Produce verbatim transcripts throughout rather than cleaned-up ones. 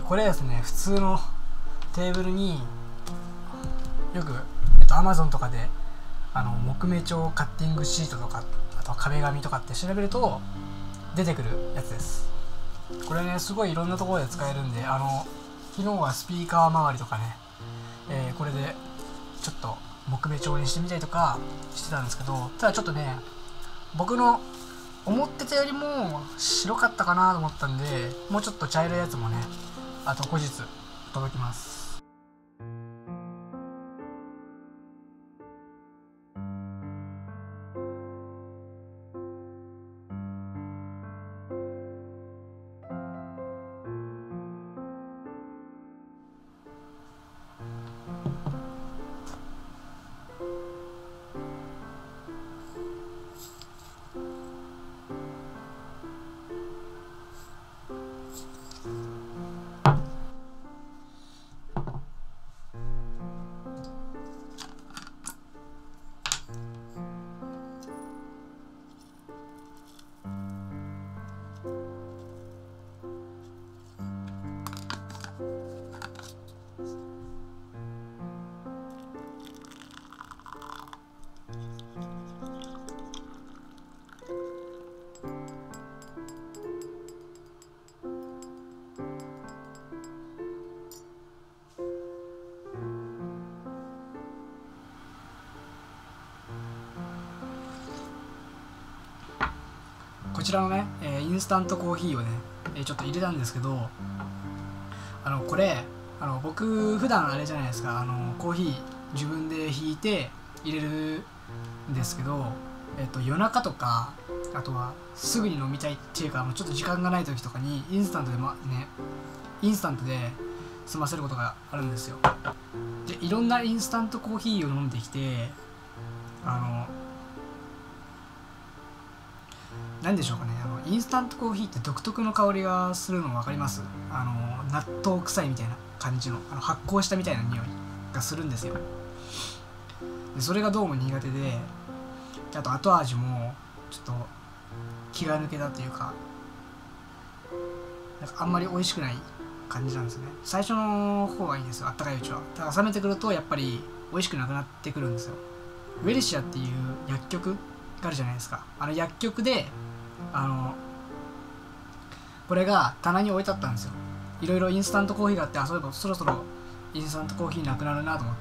これですね、普通のテーブルによく、えっと、Amazon とかであの木目調カッティングシートとか、あとは壁紙とかって調べると出てくるやつです。これね、すごいいろんなところで使えるんで、あの昨日はスピーカー周りとかね、えー、これでちょっと木目調にしてみたりとかしてたんですけど、ただちょっとね、僕の思ってたよりも白かったかなと思ったんで、もうちょっと茶色いやつもね、あと後日届きます。こちらのね、えー、インスタントコーヒーをね、えー、ちょっと入れたんですけど、あのこれあの僕普段あれじゃないですか、あのコーヒー自分でひいて入れるんですけど、えー、と夜中とか、あとはすぐに飲みたいっていうか、もうちょっと時間がない時とかにインスタントで、まね、インスタントで済ませることがあるんですよ。でいろんなインスタントコーヒーを飲んできて、あの何でしょうかね、あのインスタントコーヒーって独特の香りがするの分かります？あの納豆臭いみたいな感じの、あの発酵したみたいな匂いがするんですよ。でそれがどうも苦手で、あと後味もちょっと気が抜けたっていうか、なんかあんまり美味しくない感じなんですね。最初の方がいいんですよ、あったかいうちは。ただ冷めてくるとやっぱり美味しくなくなってくるんですよ。ウェルシアっていう薬局があるじゃないですか。あの薬局であのこれが棚に置いてあったんですよ。いろいろインスタントコーヒーがあって、あ、そういえばそろそろインスタントコーヒーなくなるなと思って、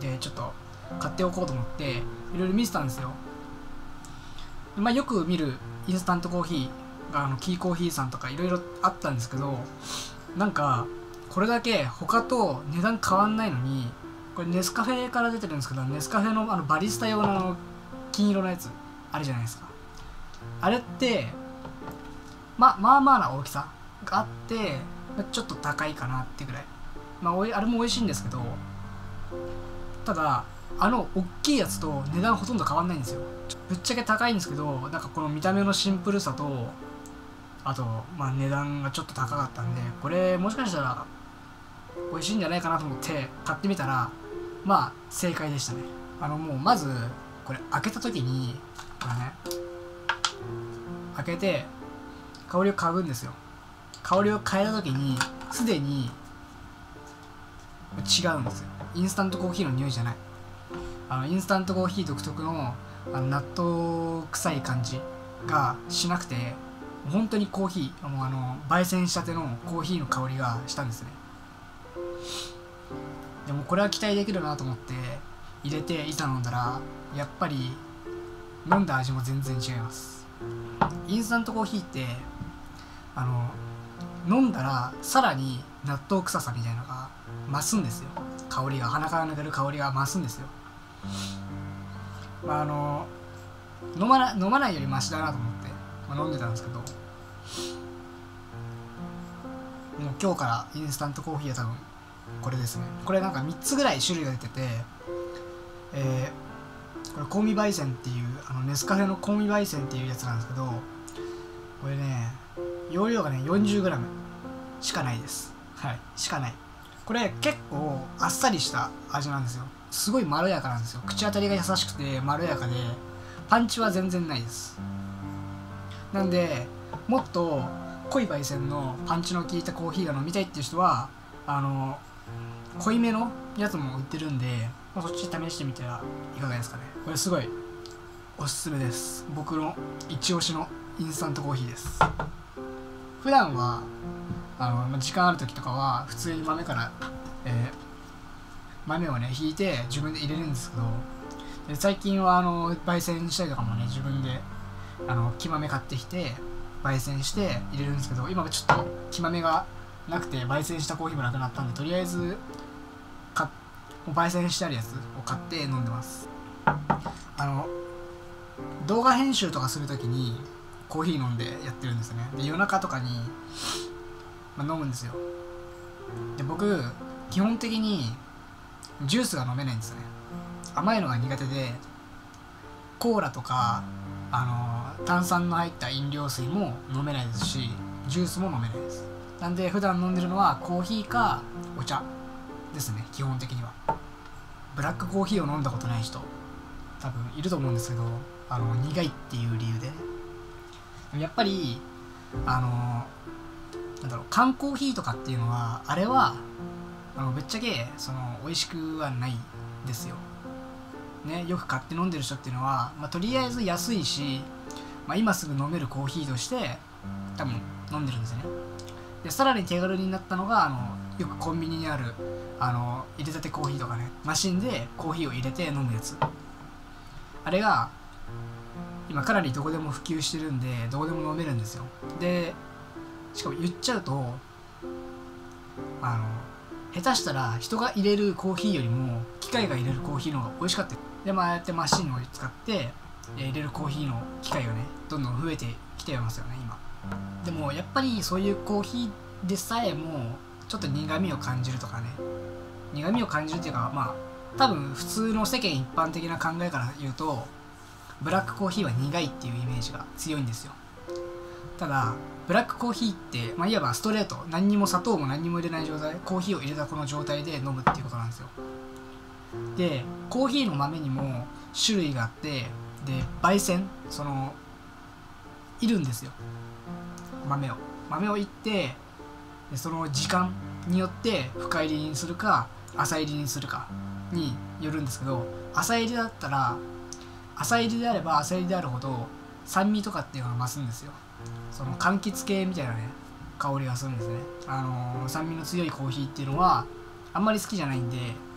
でちょっと買っておこうと思っていろいろ見てたんですよ。まあ、よく見るインスタントコーヒーがあのキーコーヒーさんとかいろいろあったんですけど、なんかこれだけ他と値段変わんないのに、これネスカフェから出てるんですけど、ネスカフェのあのバリスタ用のあの金色のやつあるじゃないですか。あれってままあまあな大きさがあって、ちょっと高いかなってぐらい、まあ、おいあれも美味しいんですけど、ただあの大きいやつと値段ほとんど変わんないんですよ。ぶっちゃけ高いんですけど、なんかこの見た目のシンプルさと、あとまあ値段がちょっと高かったんで、これもしかしたら美味しいんじゃないかなと思って買ってみたら、まあ正解でしたね。あのもうまずこれ開けた時に、これね開けて香りを嗅ぐんですよ。香りを嗅いだ時にすでに違うんですよ。インスタントコーヒーの匂いじゃない。あのインスタントコーヒー独特のあの納豆臭い感じがしなくて、本当にコーヒー、もうあの焙煎したてのコーヒーの香りがしたんですね。でもこれは期待できるなと思って入れていざ飲んだら、やっぱり飲んだ味も全然違います。インスタントコーヒーってあの飲んだらさらに納豆臭さみたいなのが増すんですよ。香りが、鼻から抜ける香りが増すんですよ。まああの飲まな飲まないよりマシだなと思って、まあ、飲んでたんですけど、もう今日からインスタントコーヒーは多分これですね。これなんかみっつぐらい種類が出てて、えー、これ香味焙煎っていう、あのネスカフェの香味焙煎っていうやつなんですけど、これね容量がね よんじゅうグラム しかないです。はい、しかない。これ結構あっさりした味なんですよ。すごいまろやかなんですよ。口当たりが優しくてまろやかで、パンチは全然ないです。なんでもっと濃い焙煎のパンチの効いたコーヒーが飲みたいっていう人はあの濃いめのやつも売ってるんで、まあ、そっち試してみたらいかがですかね。これすごいおすすめです。僕の一押しのインスタントコーヒーです。普段はあの時間ある時とかは普通に豆から、えー、豆をねひいて自分で入れるんですけど、で最近はあの焙煎したりとかもね自分であの木豆買ってきて焙煎して入れるんですけど、今はちょっと木豆がなくて焙煎したコーヒーもなくなったんで、とりあえずか焙煎してあるやつを買って飲んでます。あの動画編集とかするときにコーヒー飲んでやってるんですね。で夜中とかに、まあ、飲むんですよ。で僕基本的にジュースが飲めないんですよね。甘いのが苦手でコーラとかあの炭酸の入った飲料水も飲めないですし、ジュースも飲めないです。なんで普段飲んでるのはコーヒーかお茶ですね。基本的にはブラックコーヒーを飲んだことない人多分いると思うんですけど、あの苦いっていう理由で、やっぱりあのなんだろう缶コーヒーとかっていうのはあれはあのぶっちゃけその美味しくはないですよ、ね、よく買って飲んでる人っていうのは、まあ、とりあえず安いし、まあ、今すぐ飲めるコーヒーとして多分飲んでるんですよね。でさらに手軽になったのがあのよくコンビニにあるあの入れたてコーヒーとかね、マシンでコーヒーを入れて飲むやつ、あれが今かなりどこでも普及してるんでどこでも飲めるんですよ。でしかも言っちゃうとあの下手したら人が入れるコーヒーよりも機械が入れるコーヒーの方が美味しかったりで、まあああやってマシンを使って入れるコーヒーの機会がねどんどん増えてきてますよね今。でもやっぱりそういうコーヒーでさえもちょっと苦味を感じるとかね、苦味を感じるっていうか、まあ多分普通の世間一般的な考えから言うとブラックコーヒーは苦いっていうイメージが強いんですよ。ただブラックコーヒーって、まあ、いわばストレート、何にも砂糖も何にも入れない状態、コーヒーを入れたこの状態で飲むっていうことなんですよ。でコーヒーの豆にも種類があって、で焙煎そのいるんですよ。豆を豆をいってでその時間によって深入りにするか浅入りにするかによるんですけど、浅入りだったら浅入りであれば浅入りであるほど酸味とかっていうのが増すんですよ。その柑橘系みたいなね香りがするんですね。あのー、酸味の強いコーヒーっていうのはあんまり好きじゃないんで、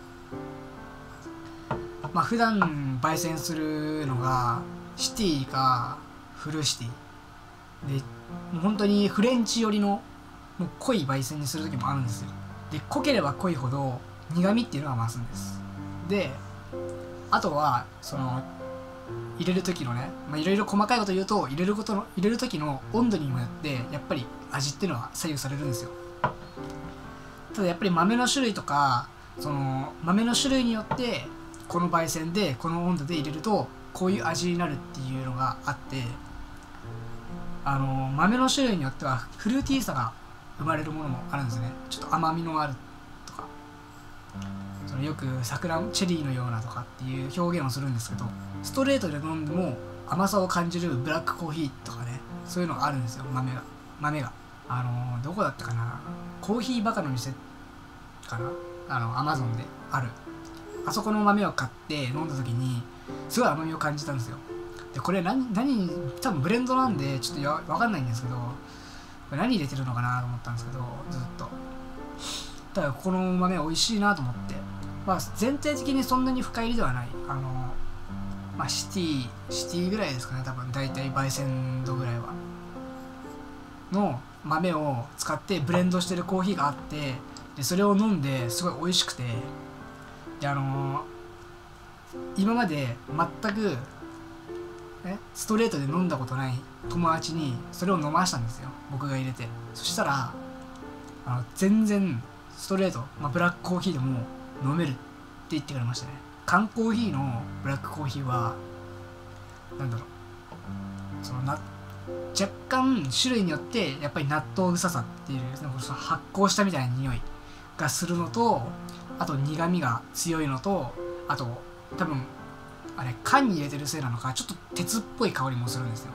まあ普段焙煎するのがシティかフルシティで、もう本当にフレンチ寄りのもう濃い焙煎にする時もあるんですよ。で濃ければ濃いほど苦味っていうのが増すんです。であとはその入れる時のね、まあいろいろ細かいこと言うと入れることの入れる時の温度にもよってやっぱり味っていうのは左右されるんですよ。ただやっぱり豆の種類とかその豆の種類によってこの焙煎でこの温度で入れるとこういう味になるっていうのがあって、あの豆の種類によってはフルーティーさが生まれるものもあるんですね。ちょっと甘みのあるとか、そのよく桜チェリーのようなとかっていう表現をするんですけど、ストレートで飲んでも甘さを感じるブラックコーヒーとかね、そういうのがあるんですよ。豆が豆があのどこだったかな、コーヒーバカの店かな、あのアマゾンであるあそこの豆を買って飲んだ時にすごい甘みを感じたんですよ。でこれ何何多分ブレンドなんでちょっとや分かんないんですけど、これ何入れてるのかなと思ったんですけど、ずっとただこの豆美味しいなと思って、まあ全体的にそんなに深入りではない、あのまあシティシティぐらいですかね、多分大体焙煎度ぐらいはの豆を使ってブレンドしてるコーヒーがあって、でそれを飲んですごい美味しくて、であのー、今まで全くえストレートで飲んだことない友達にそれを飲ましたんですよ、僕が入れて。そしたらあの全然ストレート、まあ、ブラックコーヒーでも飲めるって言ってくれましたね。缶コーヒーのブラックコーヒーはなんだろう、そのな若干種類によってやっぱり納豆臭さっていうなんかその発酵したみたいな匂いがするのと、あと苦味が強いのと、あと多分あれ缶に入れてるせいなのかちょっと鉄っぽい香りもするんですよ。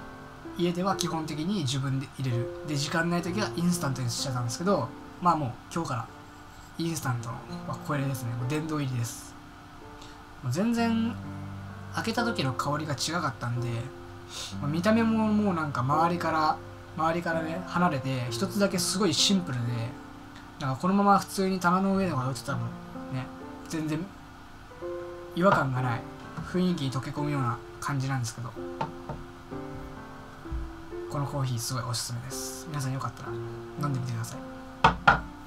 家では基本的に自分で入れる。で時間ない時はインスタントにしちゃったんですけど、まあもう今日からインスタントはこれですね。もう殿堂入りです。もう全然開けた時の香りが違かったんで、まあ、見た目ももうなんか周りから周りからね離れて一つだけすごいシンプルで、なんかこのまま普通に棚の上とか置いてたらね全然違和感がない雰囲気に溶け込むような感じなんですけど、このコーヒーすごいおすすめです。皆さんよかったら飲んでみてください。